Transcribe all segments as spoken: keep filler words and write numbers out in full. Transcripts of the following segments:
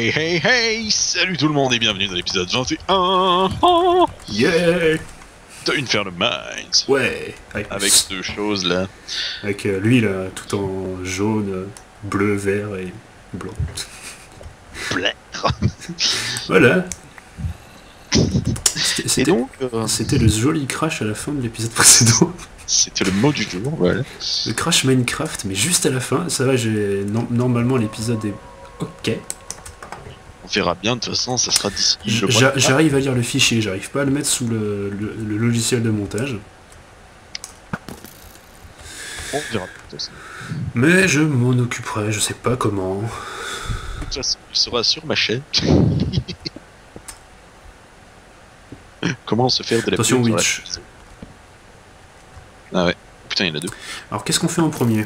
Hey hey hey, salut tout le monde et bienvenue dans l'épisode vingt et un oh, Yeah. de Infernal Minds. Ouais. Avec, Avec deux choses là. avec euh, lui là, tout en jaune, euh, bleu, vert et blanc. Blætre. Voilà. Et C'était donc, euh, c'était le joli crash à la fin de l'épisode précédent. c'était le mot du jour, voilà. Le crash Minecraft, mais juste à la fin. Ça va, j'ai no- normalement l'épisode est ok. On verra bien, de toute façon, ça sera d'ici J- le mois j'a- de- J'arrive à lire le fichier, j'arrive pas à le mettre sous le, le- le logiciel de montage. On verra de toute façon. Mais je m'en occuperai, je sais pas comment. De toute façon, il sera sur ma chaîne. Comment se faire de la Attention, pub sur la Witch. chaîne. Ah ouais, putain, il y en a deux. Alors qu'est-ce qu'on fait en premier?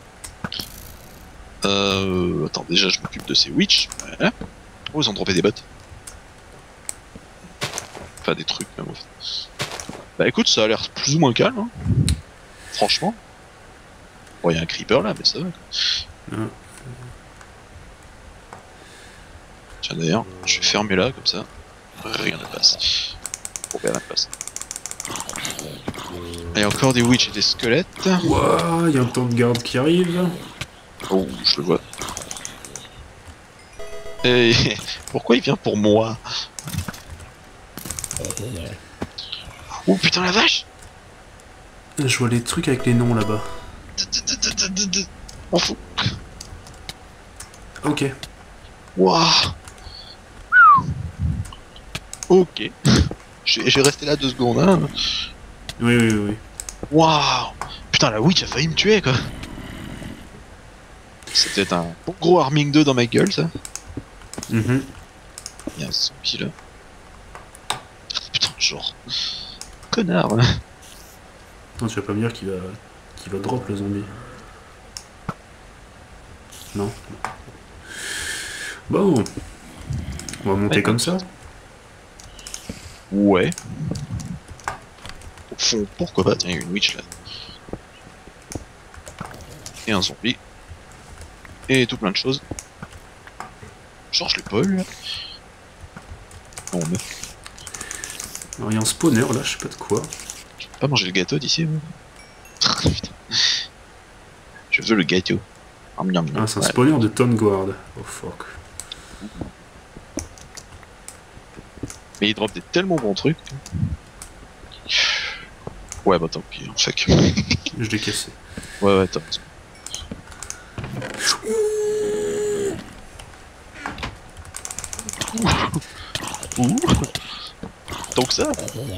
Euh. Attends, déjà, je m'occupe de ces witch. Voilà. Oh, ils ont droppé des bottes. Enfin, des trucs, même en fait. Bah écoute, ça a l'air plus ou moins calme, hein. Franchement. Bon, il y a un creeper là, mais ça va. Ah. Tiens, d'ailleurs, je vais fermer là, comme ça. Rien ne passe. Bon, rien ne passe. Il y a encore des witch et des squelettes. Ouah, y a un temps de garde qui arrive. Oh, je le vois. Et pourquoi il vient pour moi? Oh putain la vache! Je vois les trucs avec les noms là-bas. On fout. Ok. Waouh! Ok. J'ai j'ai resté là deux secondes, hein. Oui, oui, oui. Waouh! Putain, la witch a failli me tuer, quoi. C'était un bon gros Arming deux dans ma gueule, ça. Mhm. Il y a un zombie là. Putain, genre. Connard, hein. Non, tu vas pas me dire qu'il va, qu'il va drop le zombie. Non. Bon. On va monter Ouais, comme non. ça. Ouais. Au fond, pourquoi pas? Tiens, il y a une witch là. Et un zombie. Et tout plein de choses. Change l'épaule. Bon, mais Alors, il y a un spawner là, je sais pas de quoi. je peux pas manger le gâteau d'ici, moi. Putain. Je veux le gâteau. Miam, miam, miam. Ah, c'est un Ouais. spawner de Tom Guard. Oh fuck. Mais il drop des tellement bons trucs. Ouais, bah tant pis, en fait. Je l'ai cassé. Ouais, ouais, t'as raison. Ouh. Donc ça.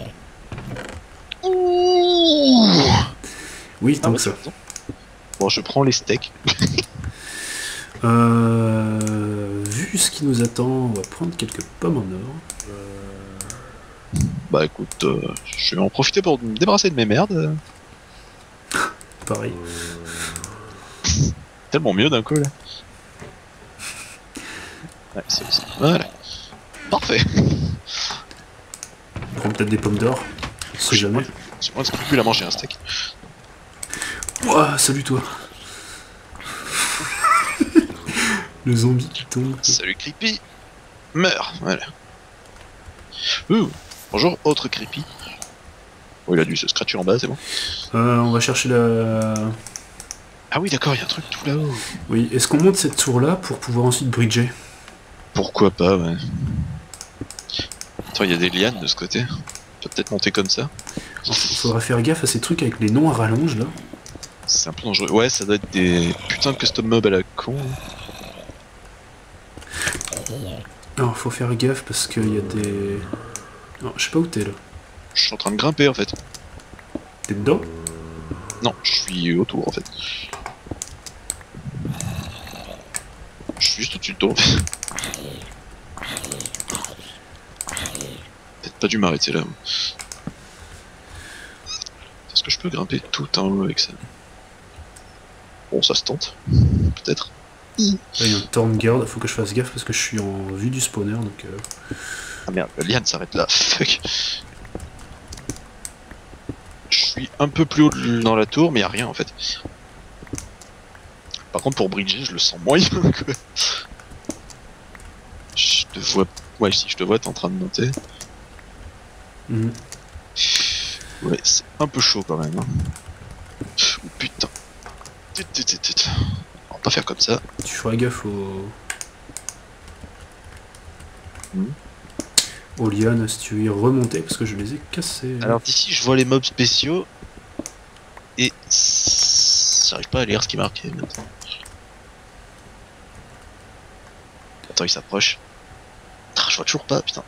Ouh. Oui, Ah, tant bah, que ça. t'as raison. Bon, je prends les steaks. Euh, vu ce qui nous attend, on va prendre quelques pommes en or. Bah écoute, euh, je vais en profiter pour me débarrasser de mes merdes. Pareil. Tellement mieux d'un coup là. Ouais, c'est ça. Voilà. Parfait. On prend peut-être des pommes d'or. On sait jamais. J'ai moins de scrupules à manger un steak. Ouah, salut toi. Le zombie qui tombe. Salut Creepy. Meurs. Voilà. Ouh. Bonjour, autre Creepy. Oh, il a dû se scratcher en bas, c'est bon. Euh, on va chercher la... Ah oui, d'accord, il y a un truc tout là-haut. Oui, est-ce qu'on monte cette tour-là pour pouvoir ensuite bridger? Pourquoi pas, ouais. Attends, il y a des lianes de ce côté. On peut peut-être monter comme ça. Il faudra faire gaffe à ces trucs avec les noms à rallonge là. C'est un peu dangereux. Ouais, ça doit être des putains de custom mobs à la con. Alors faut faire gaffe parce qu'il y a des... Non, je sais pas où t'es là. Je suis en train de grimper en fait. T'es dedans? Non, je suis autour en fait. Je suis juste au-dessus de toi en fait. Peut-être pas dû m'arrêter là. Est-ce que je peux grimper tout en haut avec ça? Bon, ça se tente. Peut-être. Là il y a un Thorn Guard, faut que je fasse gaffe parce que je suis en vue du spawner donc... Euh... Ah merde, la liane s'arrête là. Fuck. Je suis un peu plus haut dans la tour, mais y a rien en fait. Par contre, pour bridger, je le sens moyen quoi. te vois. Ouais, si je te vois, t'es en train de monter. Mhm. Ouais, c'est un peu chaud quand même. Hein. Oh putain. Tut, tut, tut, tut. On va pas faire comme ça. Tu feras gaffe aux... Mhm. aux lianes si tu veux y remonter parce que je les ai cassés. Alors d'ici, je vois les mobs spéciaux. Et j'arrive pas à lire ce qui est marqué maintenant. Attends, il s'approche. Ah, je vois toujours pas, putain.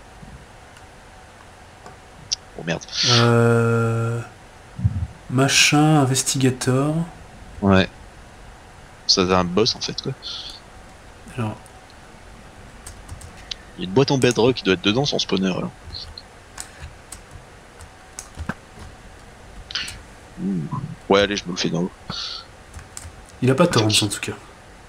Oh merde. Euh... Machin, investigator. Ouais. Ça a un boss en fait quoi. Alors, Il y a une boîte en bedrock qui doit être dedans son spawner alors. Ouh. Ouais allez je me le fais dans l'eau. il a pas tort en tout cas.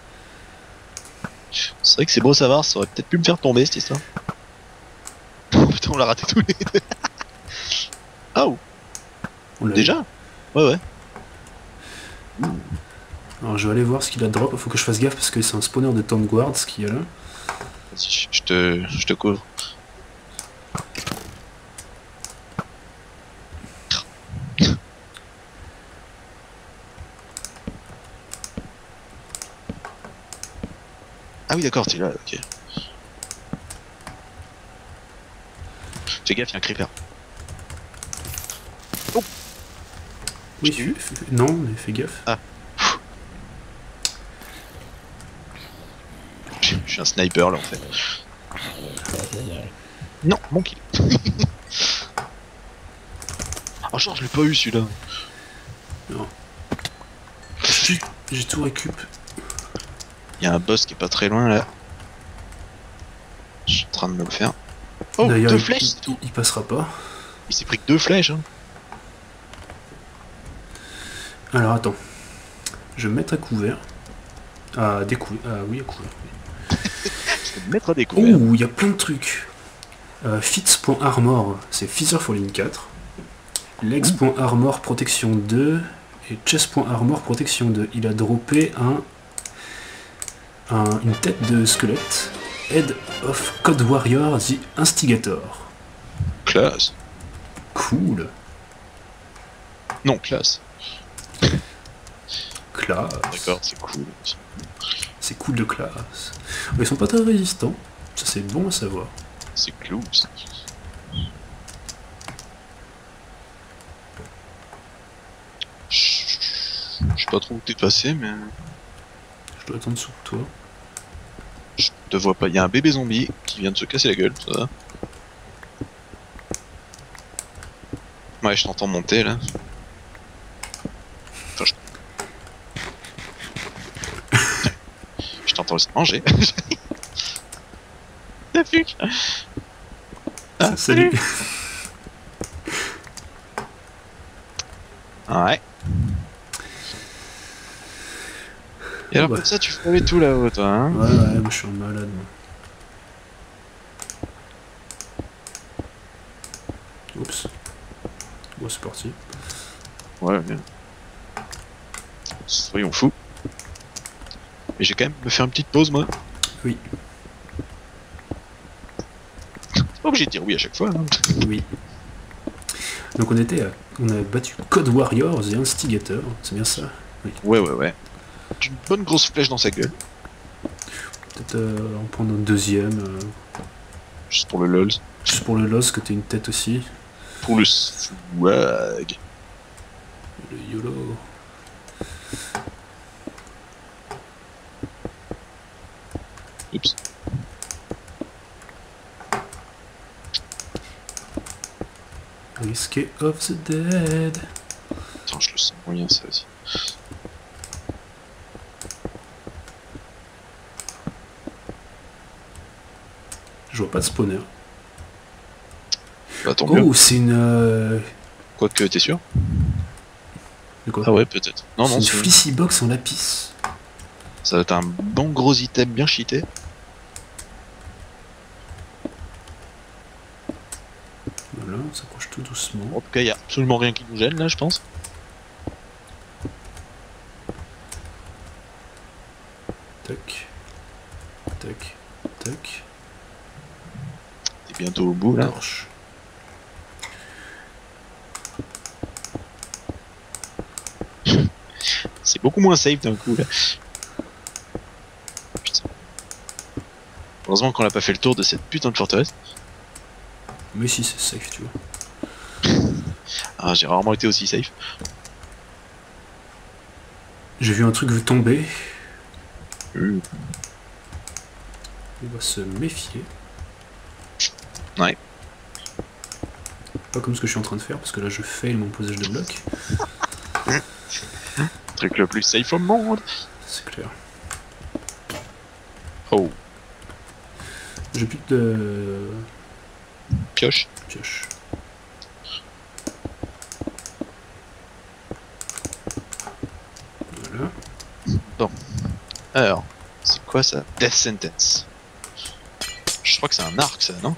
C'est vrai que c'est beau savoir, ça aurait peut-être pu me faire tomber cette histoire. Oh putain on l'a raté tous les deux. Ah oh. On l'a eu. Déjà. Ouais ouais. Alors je vais aller voir ce qu'il a de drop. Faut que je fasse gaffe parce que c'est un spawner de Tomb Guard ce qu'il y a là. Vas-y, je te, je te couvre. Ah oui d'accord, t'es là, ok. Fais gaffe, y'a un creeper. Oh. Oui, Je t'ai eu f- f- non, mais fais gaffe. Ah. Je je suis un sniper là en fait. Non, mon kill. Oh genre je l'ai pas eu celui-là. Non. J'ai j'ai tout récup. Il y a un boss qui est pas très loin là. Je suis en train de me le faire. Oh, D'ailleurs, deux il, flèches il- c'est tout. il passera pas. Il s'est pris que deux flèches. Hein. Alors attends. Je vais me mettre à couvert. À découvert. Ah oui, à couvert. Je vais me mettre à découvert. Oh, il y a plein de trucs. Euh, Fitz.armor, c'est Feather Falling quatre. Legs.armor protection deux. Et Chest.armor protection deux. Il a droppé un, un- une tête de squelette. Head of Code Warrior The Instigator. Classe. Cool. Non, classe. Classe. D'accord, c'est cool. C'est cool de classe. Ils sont pas très résistants. Ça c'est bon à savoir. C'est clous. Je sais pas trop où t'es passé, mais Je dois être en dessous de toi. je te vois pas. Il y a un bébé zombie qui vient de se casser la gueule, ça va. Ouais, je t'entends monter là. Enfin, je... je t'entends aussi manger. T'as vu? Ah, Salut. Ouais. Et alors, Ouais. comme ça, tu fais tout là-haut, toi, hein? Ouais, ouais, moi je suis un malade. Moi. Oups. Bon, c'est parti. Ouais, bien. Soyons fous. Mais j'ai quand même me faire une petite pause, moi. Oui. C'est pas obligé de dire oui à chaque fois. Hein. Oui. Donc on était à... On a battu Code Warrior The Instigator. C'est bien ça? Oui. Ouais, ouais, ouais. Une bonne grosse flèche dans sa gueule. Peut-être euh, en prendre un deuxième. Euh, Juste pour le lol. juste pour le loss que t'es une tête aussi. Pour le swag. Le YOLO. Oups. Risque of the Dead. Attends, je le sens moyen ça aussi. Je vois pas de spawner. Bah tant mieux. Oh, c'est une... euh, Quoique, t'es sûr? De quoi? Ah ouais, peut-être. Non, C'est non, une c'est... Fleecy Box en lapis. ça va être un bon gros item bien cheaté. Voilà, on s'approche tout doucement. En tout cas, y a absolument rien qui nous gêne là, je pense. Tac. Tac. Tac. coup là. Torche. C'est beaucoup moins safe d'un coup là. Putain. Heureusement qu'on n'a pas fait le tour de cette putain de forteresse. Mais si, c'est safe, tu vois. Ah, j'ai rarement été aussi safe. J'ai vu un truc tomber. Euh, On va se méfier. Ouais. Pas comme ce que je suis en train de faire, parce que là je fail mon posage de blocs. Truc le plus safe au monde. C'est clair. Oh, J'ai plus de pioche. pioche. Voilà. Alors, c'est quoi ça? Death Sentence. Je crois que c'est un arc ça, non?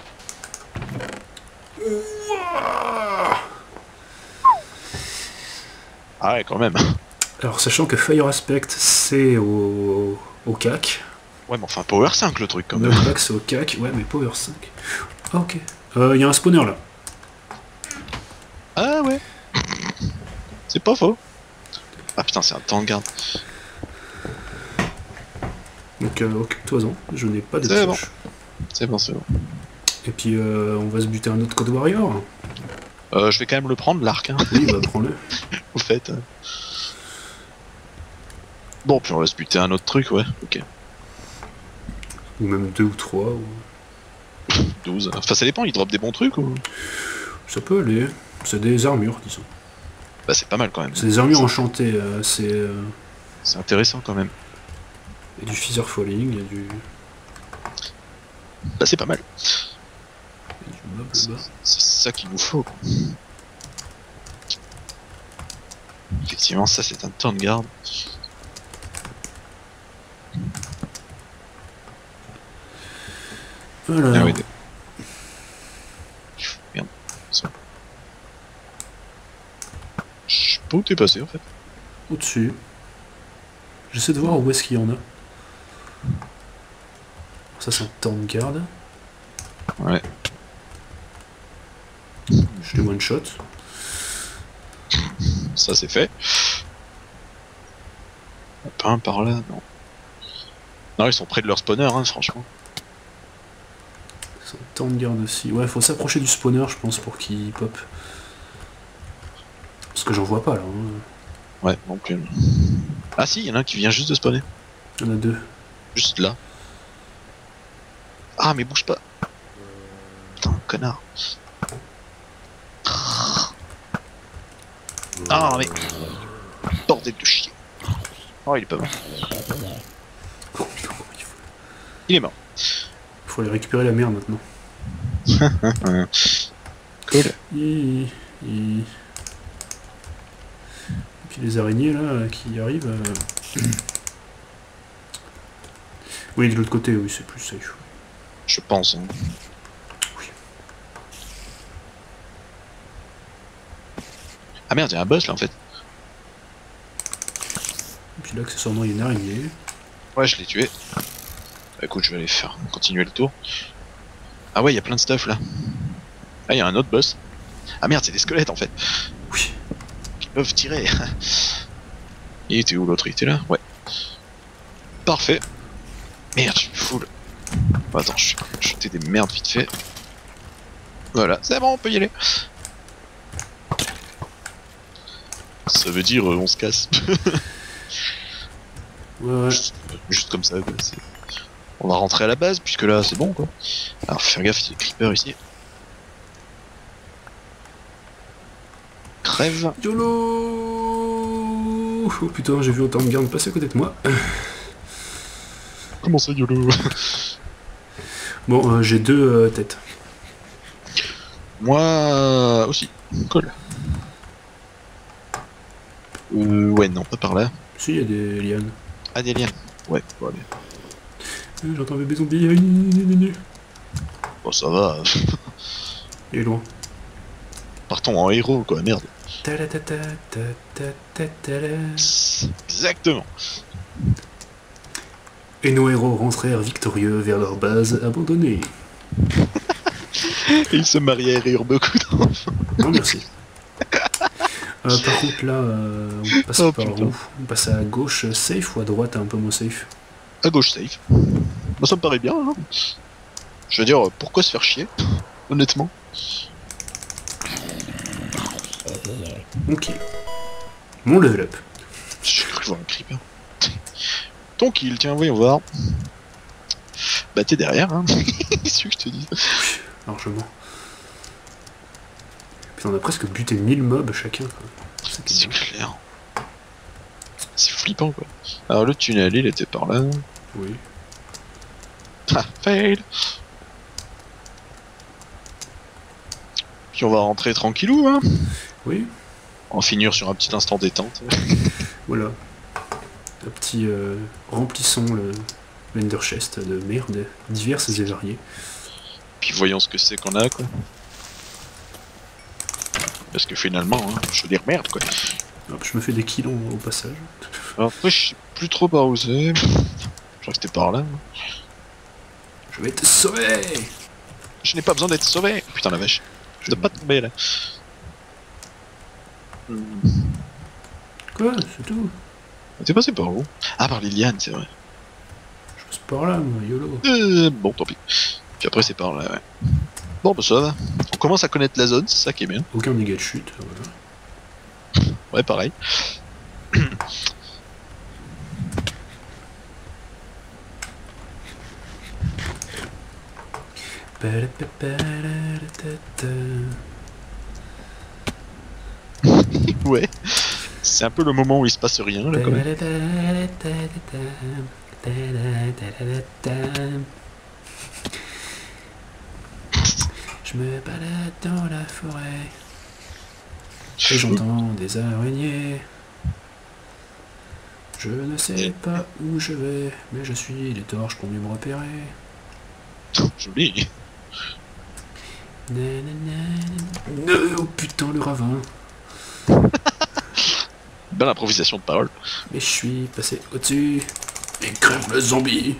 Ah ouais, quand même. Alors, sachant que Fire Aspect c'est au, au C A C. Ouais, mais enfin, Power cinq le truc quand même. Knockback c'est au C A C. Ouais, mais Power cinq. Ah, ok. Il euh, y a un spawner là. Ah ouais. C'est pas faux. Ah putain, c'est un temps de garde. Donc, euh, occupe-toi-en. Je n'ai pas de C'est pioche. C'est bon, c'est bon. Et puis, euh, on va se buter un autre Code Warrior. Euh, je vais quand même le prendre, l'arc, hein, Oui, bah prends-le. au fait. Bon, puis on va se buter un autre truc, ouais, ok. Ou même deux ou trois. Ou... douze. Enfin, ça dépend, il drop des bons trucs ou... Ça peut aller. C'est des armures, disons. Bah, c'est pas mal quand même. C'est des armures enchantées. Euh, c'est euh, C'est intéressant quand même. il y a du Feather Falling, il y a du, Bah, c'est pas mal. il y a du mob C'est là-bas. c'est ça qu'il nous faut. Effectivement, ça c'est un temps de garde. Voilà. Ah ouais, merde. Ça. Je sais pas où t'es passé en fait. Au-dessus. J'essaie de voir où est-ce qu'il y en a. Ça, c'est un temps de garde. Ouais. Je les one-shot. Ça c'est fait. Pas un par là, non. Non, ils sont près de leur spawner, hein, franchement. C'est un temps de garde aussi. Ouais, faut s'approcher du spawner, je pense, pour qu'il pop. Parce que j'en vois pas là. Hein. Ouais, non plus. Ah si, il y en a un qui vient juste de spawner. Il y en a deux. Juste là. Ah, mais bouge pas. Putain, connard. Ah, mais... Bordel de chien. Oh, il est pas mort. Il est mort. Faut aller récupérer la merde maintenant. Cool. Et, et... et puis les araignées là qui arrivent. Euh... Oui, de l'autre côté, oui, c'est plus safe. Je pense. Hein. Oui. Ah merde, il y a un boss là en fait. Et puis là, accessoirement, il y a une araignée. Ouais, je l'ai tué. Bah, écoute, je vais aller faire continuer le tour. Ah ouais, il y a plein de stuff là. Ah, il y a un autre boss. Ah merde, c'est des squelettes en fait. Oui. Qui peuvent tirer. Il était où l'autre? Il était là? Ouais. Parfait. Merde, je suis full. Bon, attends, je vais jeter des merdes vite fait. Voilà, c'est bon, on peut y aller. Ça veut dire euh, on se casse. Ouais, ouais. juste, juste comme ça, quoi. On va rentrer à la base, puisque là c'est bon quoi. Alors faut faire gaffe, il y a des creepers ici. Crève. YOLO. Oh putain, j'ai vu autant de gardes passer à côté de moi. Comment ça, YOLO? Bon, euh, j'ai deux euh, têtes. Moi aussi. Cool. Euh, ouais, non, pas par là. Si, il y a des lianes. Ah, des liens. Ouais, bon, allez. Euh, J'entends un bébé zombie. Aïe, aïe, aïe, aïe. Bon, ça va. Il est loin. Partons en héros, quoi, merde. Ta-ta-ta-ta-ta-ta-ta-ta. Exactement. Et nos héros rentrèrent victorieux vers leur base abandonnée. Il se mariait à rire beaucoup d'enfants. Non, merci. Euh, par contre, là, euh, on passe Oh, par putain. où? On passe à gauche, euh, safe, ou à droite, un peu moins safe? À gauche, safe. Moi, ça me paraît bien, hein. Je veux dire, pourquoi se faire chier, honnêtement? Ok. Mon level up. J'ai cru voir un creeper. Ton kill, tiens, voyons voir. Bah, t'es derrière, hein. C'est ce que je te dis. Largement. Puis on a presque buté mille mobs chacun. Quoi. Ça qui est C'est bien. clair. C'est flippant, quoi. Alors, le tunnel, il était par là. Oui. Ah, fail. Puis on va rentrer tranquillou, hein. Oui. On va finir sur un petit instant détente. Voilà. Un petit euh, remplissons le l'ender chest de merde diverses et variées. Puis voyons ce que c'est qu'on a, quoi. Parce que finalement, hein, je veux dire merde, quoi. Hop, je me fais des kills au, au passage. Alors après, je sais plus trop par où c'est. Je crois que c'était par là. Je vais te sauver. Je n'ai pas besoin d'être sauvé. Putain la vache. Je dois pas tomber là. Hmm. Quoi? C'est tout. T'es passé par où? Ah, par Liliane, c'est vrai. Je passe par là, moi, YOLO. Euh, bon, tant pis. Puis après, c'est par là, ouais. Bon, bah ça va. On commence à connaître la zone, c'est ça qui est bien. Aucun dégât de chute, voilà. Ouais, pareil. Ouais. C'est un peu le moment où il se passe rien, là, quand même. Je me balade dans la forêt et j'entends des araignées. Je ne sais pas où je vais, mais je suis les torches pour mieux me repérer. Joli. Nanana. Oh putain, le ravin. Belle improvisation de parole. Mais je suis passé au-dessus. Et crève le zombie.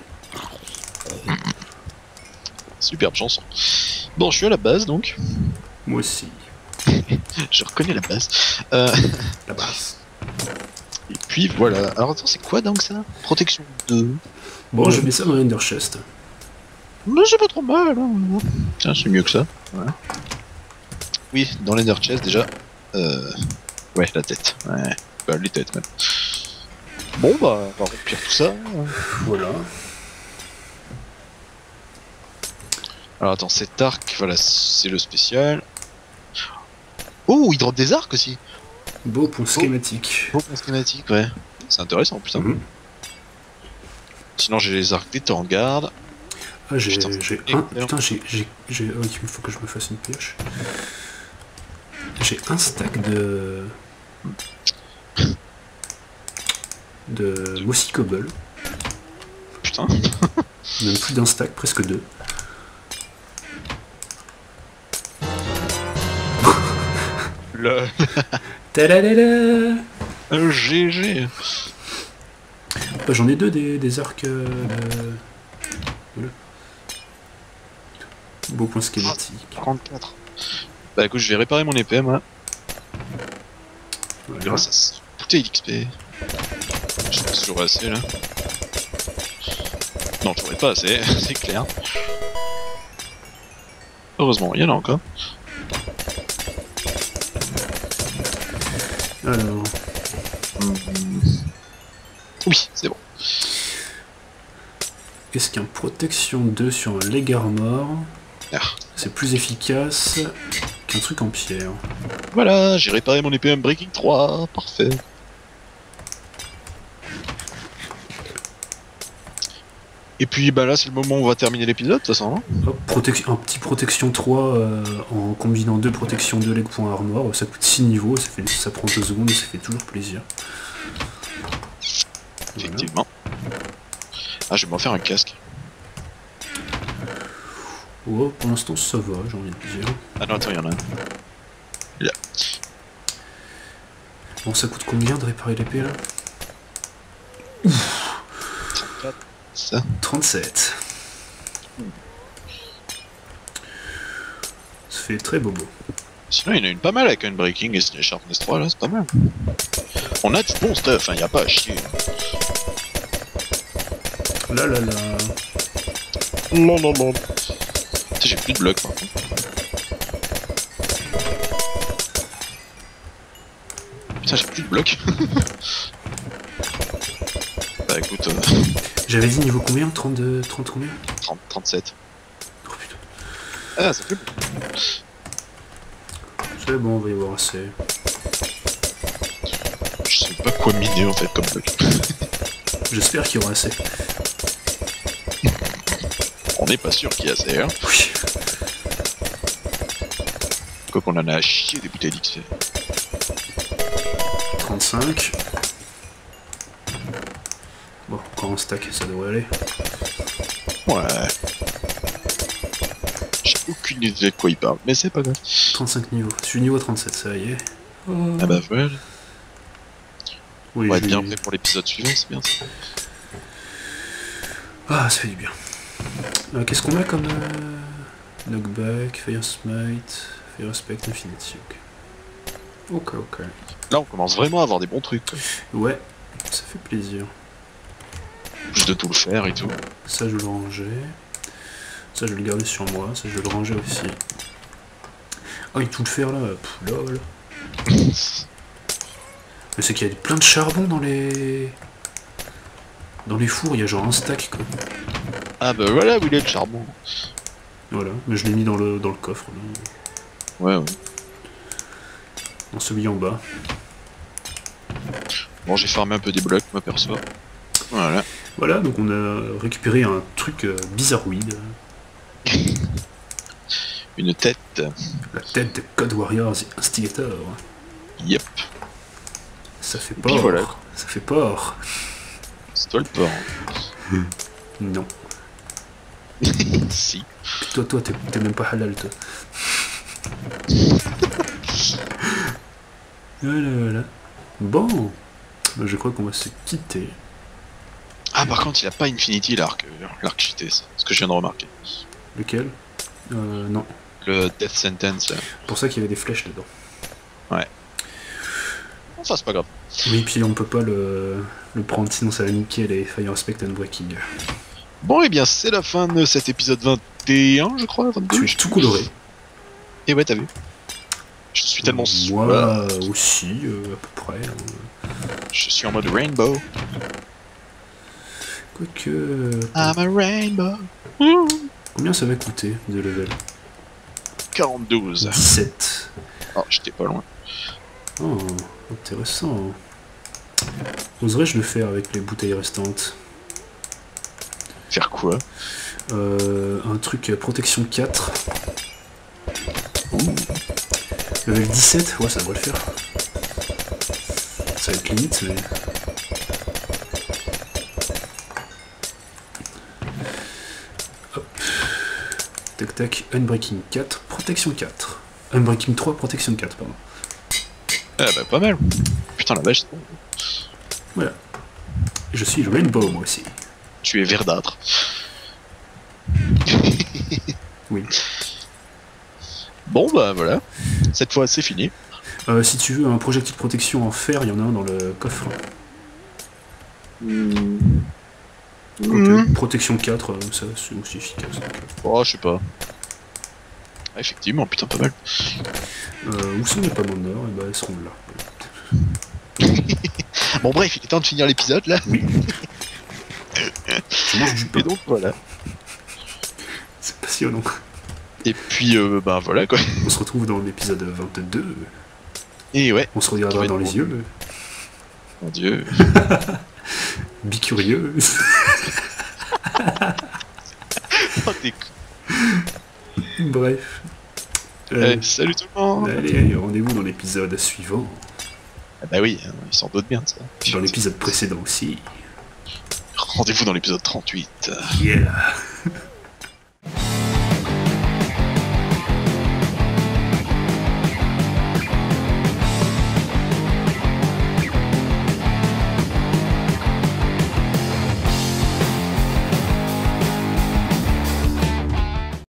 Superbe chanson. Bon, je suis à la base, donc. Moi aussi. Je reconnais la base. Euh... La base. Et puis voilà. Alors attends, c'est quoi donc ça? Protection deux. Bon, je mets ça dans l'Ender Chest. Mais c'est pas trop mal, hein. Tiens, c'est mieux que ça. Voilà. Oui, dans l'Ender Chest déjà. Euh... Ouais, la tête. Ouais. Bah, les têtes même. Bon bah, on va remplir tout ça. Voilà. Alors attends, cet arc, voilà, c'est le spécial. Oh, il drop des arcs aussi. Beau point schématique. Beau point schématique, ouais. C'est intéressant, putain. Mhm. Sinon, j'ai les arcs des temps en garde. Ah, j'ai Putain, j'ai c'est un. excellent. Putain, j'ai. j'ai- j'ai- oh, il faut que je me fasse une pioche. J'ai un stack de. de Mossy Cobble. Putain. Même plus d'un stack, presque deux. Le Tadadada. un G G. Bah, j'en ai deux des, des arcs. euh, de- Voilà. Beau point schématique. trente-quatre. Bah écoute, je vais réparer mon épée, moi. Voilà. Grâce à ce bouteille d'X P. Je pense que j'aurai assez, là. Non, j'aurai pas assez, c'est clair. Heureusement, il y en a encore. Alors, Hum. Oui, c'est bon. qu'est-ce qu'un protection deux sur un leg armor? Ah. C'est plus efficace qu'un truc en pierre. Voilà, j'ai réparé mon épée Unbreaking trois, parfait. Et puis bah là c'est le moment où on va terminer l'épisode de toute façon. Hein. Hop, protec- un petit protection trois euh, en combinant deux protections deux leg point armor, ça coûte six niveaux, ça, fait, ça prend deux secondes et ça fait toujours plaisir. Voilà. Effectivement. Ah, je vais m'en faire un casque. Oh, pour l'instant ça va, j'ai envie de dire. Ah non, attends, il y en a un. Là. Bon, ça coûte combien de réparer l'épée là? Ça. trente-sept. fait très bobo. Sinon, il y en a une pas mal avec Unbreaking et Steel Sharpness trois, là, c'est pas mal. On a du bon stuff, hein, y a pas à chier. Là là là. Non, non, non. J'ai plus de blocs, par contre. Putain, j'ai plus de blocs. Bah écoute... Euh... J'avais dit niveau combien? trente-deux, trente combien? trente, trente-sept. Oh putain. Ah, ça fait... C'est bon, on va y avoir assez. Je sais pas quoi miner en fait comme bloc. J'espère qu'il y aura assez. On n'est pas sûr qu'il y a assez, hein. Oui. Quoi qu'on en a à chier des bouteilles d'X P. trente-cinq. Bon, encore un stack, ça devrait aller. Ouais. J'ai aucune idée de quoi il parle, mais c'est pas grave. trente-cinq niveaux. Je suis niveau trente-sept, ça y est. Oh. Ah bah voilà. Oui, on va je être bien lui- prêt pour l'épisode suivant, c'est bien ça. Ah, ça fait du bien. Euh, Qu'est-ce qu'on a comme... Euh... Knockback, Fire Smite, Fire Respect, Infinity, ok. Ok, ok. Là on commence vraiment à avoir des bons trucs, quoi. Ouais, ça fait plaisir. Juste de tout le faire et tout. Ça, je vais le ranger. Ça, je vais le garder sur moi. Ça, je vais le ranger aussi. Ah, et tout le faire là, pff, lol. Mais c'est qu'il y a plein de charbon dans les... Dans les fours, il y a genre un stack, quoi. Ah bah voilà où il est le charbon. Voilà, mais je l'ai mis dans le, dans le coffre, là. Ouais, ouais. Dans celui en bas. Bon, j'ai farmé un peu des blocs, moi perso. Voilà. Voilà, donc on a récupéré un truc euh, bizarroïde. Une tête. La tête de Code Warriors Instigator. Yep. Ça fait Et peur. puis voilà. Ça fait peur. C'est toi le porc. Non. Si. Puis toi, toi, t'es t'es même pas halal, toi. Voilà, voilà. Bon. Bah, je crois qu'on va se quitter. Ah par contre il a pas Infinity l'arc. euh, L'arc cheaté, ça. Ce que je viens de remarquer. Lequel? Euh, non. Le Death Sentence là. Pour ça qu'il y avait des flèches dedans. Bon, ça c'est pas grave. Oui, puis on peut pas le, le prendre, sinon ça va niquer les Fire Respect and Breaking. Bon et bien c'est la fin de cet épisode vingt et un je crois, vingt-deux. Tout, je sais tout plus. coloré. Et ouais t'as vu. Je suis tellement Moi voilà. aussi, euh, à peu près. hein. Je suis en mode rainbow. Quoique... I'm a rainbow. Combien ça va coûter de level? quarante-deux. dix-sept. Oh j'étais pas loin. Oh, intéressant. Oserais-je le faire avec les bouteilles restantes? Faire quoi? Euh, un truc euh, protection quatre. Level dix-sept? Ouais, ça devrait le faire. Ça va être limite, mais... Hop. Tac tac, Unbreaking quatre, protection quatre. Unbreaking trois, protection quatre, pardon. Ah bah pas mal. Putain la vache. Voilà. Et je suis le Rainbow, moi aussi. Tu es verdâtre. Oui. Bon bah voilà. Cette fois c'est fini. Euh, si tu veux un projectile de protection en fer, il y en a un dans le coffre. Ok. Mhm. Protection quatre, euh, ça c'est aussi efficace. donc, Oh je sais pas. Ah, effectivement, putain pas mal. Euh, où sont les pommes en or? Et bah elles seront là. Bon bref, il est temps de finir l'épisode là. Oui. Je mange du pain. Et donc voilà. C'est passionnant. Et puis euh, bah voilà quoi. On se retrouve dans l'épisode vingt-deux. Et ouais. On se regardera Ouais, dans les bon. yeux. Mon dieu. Bicurieux. Oh, t'es Bref. con. Euh, Eh, salut tout le monde. allez, rendez-vous dans l'épisode suivant. Ah bah oui, hein, ils s'en doutent bien de ça. Dans l'épisode précédent aussi. Rendez-vous dans l'épisode trente-huit. Yeah.